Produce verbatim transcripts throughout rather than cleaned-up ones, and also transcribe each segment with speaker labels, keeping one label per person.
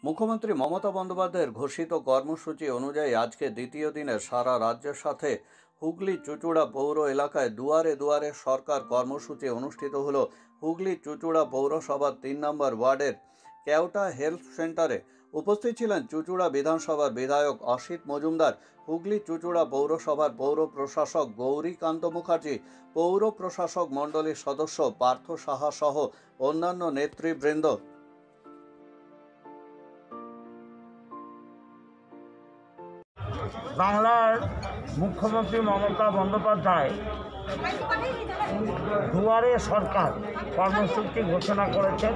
Speaker 1: মুখ্যমন্ত্রী মমতা বন্দ্যোপাধ্যায়ের ঘোষিত কর্মসূচি অনুযায়ী আজকে দ্বিতীয় দিনে সারা রাজ্যের সাথে হুগলি চুঁচুড়া পৌর এলাকায় দুয়ারে দুয়ারে সরকার কর্মসূচি অনুষ্ঠিত হলো। হুগলি চুঁচুড়া পৌরসভার তিন নম্বর ওয়ার্ডের কেওটা হেলথ সেন্টারে উপস্থিত ছিলেন চুঁচুড়া বিধানসভার বিধায়ক অসিত মজুমদার, হুগলি চুঁচুড়া পৌরসভার পৌর প্রশাসক গৌরীকান্ত মুখার্জি, পৌর প্রশাসক মণ্ডলীর সদস্য পার্থ সাহা সহ অন্যান্য নেতৃবৃন্দ।
Speaker 2: বাংলার মুখ্যমন্ত্রী মমতা বন্দ্যোপাধ্যায় দুয়ারে সরকার কর্মসূচি ঘোষণা করেছেন।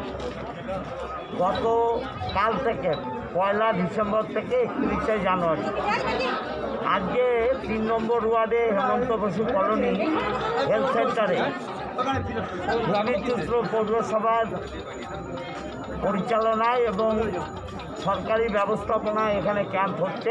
Speaker 2: গত কাল থেকে পয়লা ডিসেম্বর থেকে একত্রিশে জানুয়ারি আজকে তিন নম্বর ওয়ার্ডে হেমন্ত বসু কলোনি হেলথ সেন্টারে হুগলি চুঁচুড়া পৌরসভার পরিচালনায় এবং সরকারি ব্যবস্থাপনায় এখানে ক্যাম্প হচ্ছে।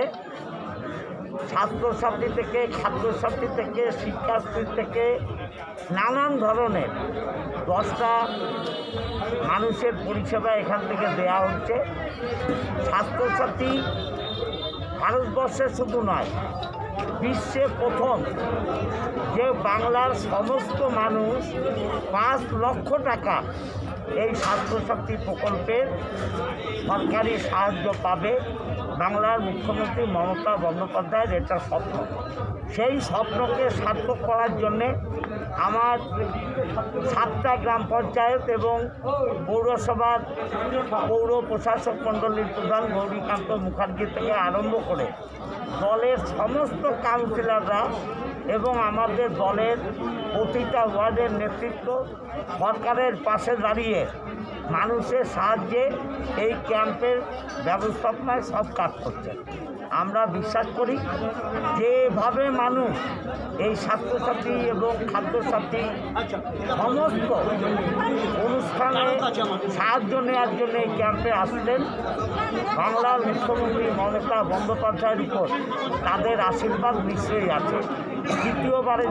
Speaker 2: ছাত্রছাত্রী থেকে খাদ্যসাথী থেকে শিক্ষার্থী থেকে নানান ধরনের দশটা মানুষের পরিষেবা এখান থেকে দেওয়া হচ্ছে। স্বাস্থ্যসাথী ভারতবর্ষে শুধু নয়, বিশ্বে প্রথম যে বাংলার সমস্ত মানুষ পাঁচ লক্ষ টাকা এই স্বাস্থ্যসাথী প্রকল্পের সরকারি সাহায্য পাবে। বাংলার মুখ্যমন্ত্রী মমতা বন্দ্যোপাধ্যায়ের এটা স্বপ্ন। সেই স্বপ্নকে সার্থক করার জন্যে আমার সাতটা গ্রাম পঞ্চায়েত এবং পৌরসভার পৌর প্রশাসক মণ্ডলীর প্রধান গৌরীকান্ত মুখার্জি থেকে আরম্ভ করে দলের সমস্ত কাউন্সিলররা এবং আমাদের দলের প্রতিটা ওয়ার্ডের নেতৃত্ব সরকারের পাশে দাঁড়িয়ে মানুষের সাহায্যে এই ক্যাম্পের ব্যবস্থাপনায় সব কাজ করছে। আমরা বিশ্বাস করি যেভাবে মানুষ এই স্বাস্থ্যসাথী এবং খাদ্যসাথী সমস্ত অনুষ্ঠানে সাহায্য নেওয়ার জন্য এই ক্যাম্পে আসলেন, বাংলার মুখ্যমন্ত্রী মমতা বন্দ্যোপাধ্যায়ের উপর তাদের আশীর্বাদ নিশ্চয়ই আছে। দ্বিতীয়বারের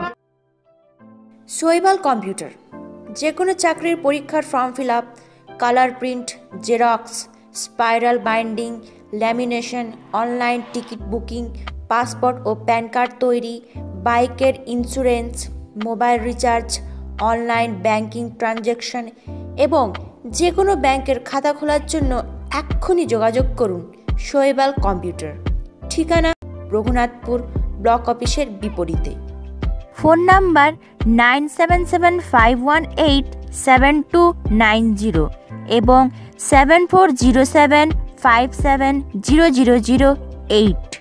Speaker 3: শৈবাল কম্পিউটার, যে কোনো চাকরির পরীক্ষার form fill up, colour print, xerox, spiral binding, lamination, online ticket booking, passport ও প্যান কার্ড তৈরি, বাইকের insurance, mobile recharge, online banking transaction এবং যে কোনো ব্যাংকের খাতা খোলার জন্য এক্ষুনি যোগাযোগ করুন শৈবাল কম্পিউটার। ঠিকানা রঘুনাথপুর ব্লক অফিসের বিপরীতে।
Speaker 4: Phone number nine seven seven five one eight seven two nine zero এবং seven four zero seven five seven zero zero zero eight.